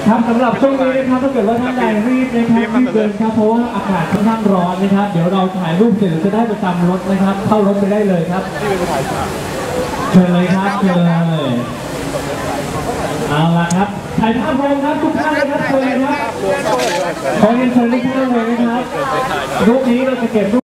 ครับสำหรับช่วงนี้นะครับถ้าเกิดว่าท่านใดรีบนะครับรีบเดินครับเพราะว่าอากาศค่อนข้างร้อนนะครับเดี๋ยวเราถ่ายรูปเสร็จจะได้ประจำรถนะครับเข้ารถไปได้เลยครับเชิญเลยครับเชิญเลยเอาละครับถ่ายภาพรวมครับทุกท่านเลยครับเชิญเลยครับขอเรียนเชิญทุกท่านเลยนะครับรูปนี้เราจะเก็บ